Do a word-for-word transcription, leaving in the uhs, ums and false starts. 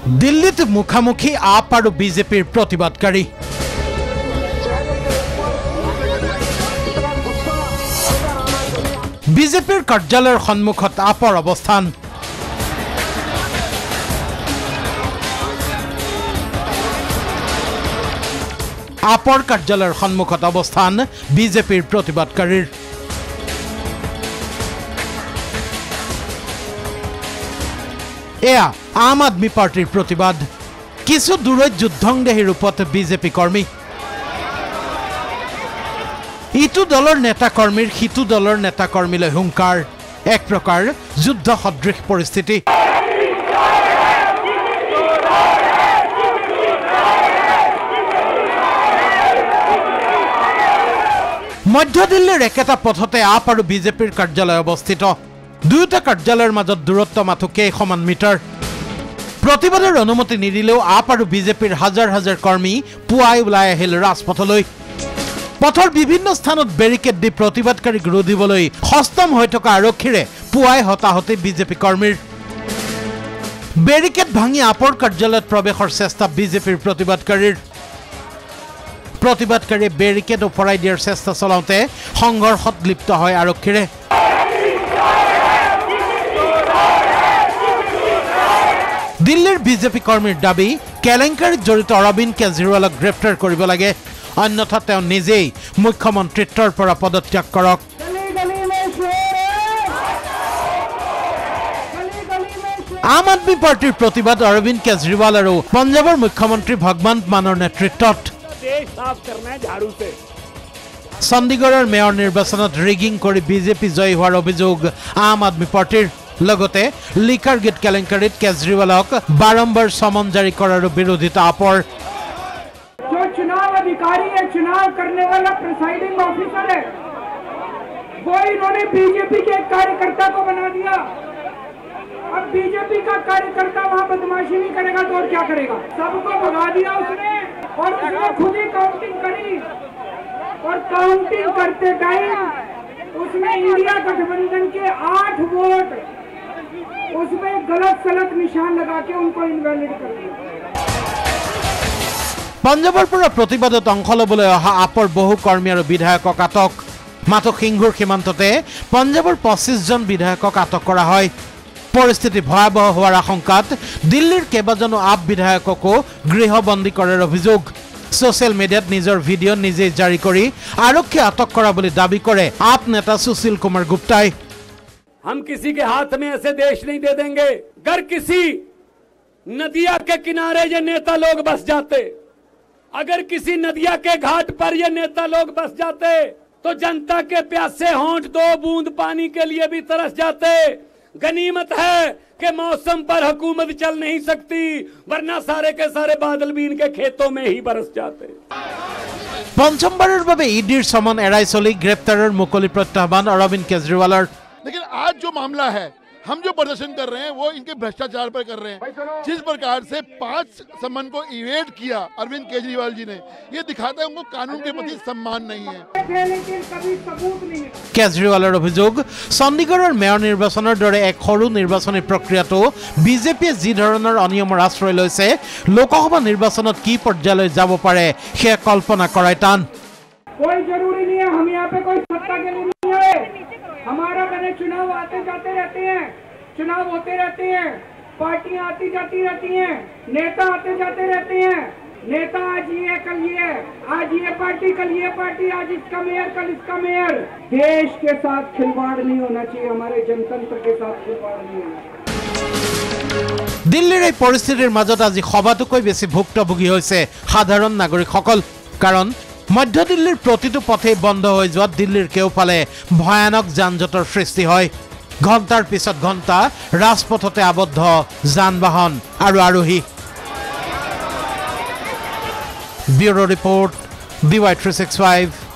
দিল্লীত মুখামুখি আপ আৰু বিজেপিৰ প্ৰতিবাদকাৰী বিজেপিৰ কাৰ্যালয়ৰ সন্মুখত আপৰ অৱস্থান আপৰ কাৰ্যালয়ৰ সন্মুখত অৱস্থান বিজেপিৰ প্ৰতিবাদকাৰীৰ এয়া আম আদমি পাৰ্টিৰ প্ৰতিবাদ কিছু দূৰত যুদ্ধংদেহী ৰূপত বিজেপি কৰ্মী ইটো দলৰ নেতা কৰ্মীৰ সিটো দলৰ নেতা কৰ্মীলৈ হুংকাৰ এক প্ৰকাৰ যুদ্ধ সদৃশ পৰিস্থিতি মধ্য দিল্লীৰ একেটা পথতে আপ আৰু বিজেপিৰ কাৰ্যালয় অৱস্থিত দুয়োটা কাৰ্যালয়ৰ মাজত দূৰত্ব মাথো কেইশমান মিটাৰ প্ৰতিবাদৰ অনুমতি নিদিলেও আপ আৰু বিজেপিৰ হাজাৰ হাজাৰ কৰ্মী পুৱাই ওলাই আহিল ৰাজপথলৈ পথৰ বিভিন্ন স্থানত বেৰিকেড দি প্ৰতিবাদকাৰীক ৰোধিবলৈ সষ্টম হৈ থকা আৰক্ষীৰে পুৱাই হতাহতি বিজেপি কৰ্মীৰ বেৰিকেড ভাঙি আপৰ কাৰ্যালয়ত প্ৰৱেশৰ চেষ্টা বিজেপিৰ প্ৰতিবাদকাৰীৰ প্ৰতিবাদকাৰীয়ে বেৰিকেড ওফৰাই দিয়াৰ চেষ্টা চলাওঁতে সংঘৰ্ষত লিপ্ত হয় আৰক্ষীৰে দিল্লীৰ বিজেপি কৰ্মীৰ দাবী কেলেংকাৰীত জড়িত অৰবিন্দ কেজৰিৱালক গ্ৰেপ্তাৰ কৰিব লাগে অন্যথা তেওঁ নিজেই মুখ্যমন্ত্ৰীত্বৰ পৰা পদত্যাগ কৰক আম আদমি পাৰ্টিৰ প্ৰতিবাদ অৰবিন্দ কেজৰিৱাল আৰু পঞ্জাবৰ মুখ্যমন্ত্ৰী ভগৱন্ত মানৰ নেতৃত্বত চণ্ডীগড়ৰ মেয়ৰ নিৰ্বাচনত ৰিগিং কৰি বিজেপি জয়ী হোৱাৰ অভিযোগ আম আদমি পাৰ্টিৰ লগতে লিকাৰ গেট কেলেংকাৰীত কেজৰিৱালক বাৰম্বাৰ সমন জাৰি কৰাৰো বিৰোধিতা আপৰ जो चुनाव अधिकारी है चुनाव करने वाला प्रिसाइडिंग ऑफिसर है वो इन्होंने बीजेपी के कार्यकर्ता को बना दिया अब बीजेपी का कार्यकर्ता वहां बदमाशी नहीं करेगा तो और क्या करेगा सबको भगा दिया उसने और उसने खुद ही काउंटिंग करी और काउंटिंग करते टाइम उसने इंडिया गठबंधन के आठ वोट उसमें गलत सलत निशान लगा के उनको इनवैलिड कर दिया পঞ্জাবৰ পৰা প্ৰতিবাদত অংশ ল'বলৈ অহা আপৰ বহু কৰ্মী আৰু বিধায়কক আটক মাথো সিংহুৰ সীমান্ততে পঞ্জাবৰ পঁচিছ জন বিধায়কক আটক কৰা হয় পৰিস্থিতি ভয়াবহ হোৱাৰ আশংকাত দিল্লীৰ কেইবাজনো আপ বিধায়ককো গৃহবন্দী কৰাৰ অভিযোগ সোশ্যাল মিডিয়াত নিজৰ ভিডিঅ' নিজেই জাৰি কৰি আৰক্ষী আটক কৰা বুলি দাবী কৰে আপ নেতা সুশীল কুমাৰ গুপ্তাই हम किसी के हाथ में ऐसे देश नहीं दे देंगे अगर किसी नदिया के किनारे ये नेता लोग बस जाते अगर किसी नदिया के घाट पर ये नेता लोग बस जाते तो जनता के प्यासे होंठ दो बूंद पानी के लिए भी तरस जाते गनीमत है कि मौसम पर हुकूमत चल नहीं सकती वरना सारे के सारे बादल भी इनके खेतों में ही बरस जाते पंचमबाৰৰ বাবে ইডিৰ সমন এৰাই চলি গ্ৰেপ্তাৰৰ মুকলি প্ৰত্যাহ্বান অৰবিন্দ কেজৰিৱালৰ लेकिन आज जो मामला है हम जो प्रदर्शन कर रहे हैं वो इनके भ्रष्टाचार पर कर रहे हैं जिस प्रकार से पांच सम्मान को इवेट किया अरविंद केजरीवाल जी ने ये दिखाता है उनको कानून के प्रति सम्मान नहीं है केजरीवाলৰ অভিযোগ চণ্ডীগড়ৰ মেয়ৰ নিৰ্বাচনৰ দৰে এক সৰু নিৰ্বাচনী প্ৰক্ৰিয়াটো বিজেপিয়ে যি ধৰণৰ অনিয়মৰ আশ্ৰয় লৈছে লোকসভা নিৰ্বাচনত কি পৰ্যায়লৈ যাব পাৰে সে কল্পনা কৰাই টান कोई जरूरी नहीं है हम यहाँ पे कोई सत्ता के लिए नहीं है हमारा मैंने चुनाव आते जाते रहते हैं चुनाव होते रहते हैं पार्टियां आती जाती रहती हैं नेता आते जाते रहते हैं नेता आज ये कल ये आज ये पार्टी कल ये पार्टी आज इसका मेयर कल इसका मेयर देश के साथ खिलवाड़ नहीं होना चाहिए हमारे जनतंत्र के साथ खिलवाड़ नहीं होना चाहिए দিল্লীৰ এই পৰিস্থিতিৰ মাজত আজি সবাতোকৈ বেছি ভুক্তভোগী হৈছে সাধাৰণ নাগৰিকসকল কাৰণ মধ্য দিল্লীৰ প্ৰতিটো পথে বন্ধ হৈ যোৱা দিল্লীৰ কেওফালে ভয়ানক যানজঁটৰ সৃষ্টি হয় ঘণ্টাৰ পিছত ঘণ্টা ৰাজপথতে আবদ্ধ যান-বাহন আৰু আৰোহী bureau report D Y three six five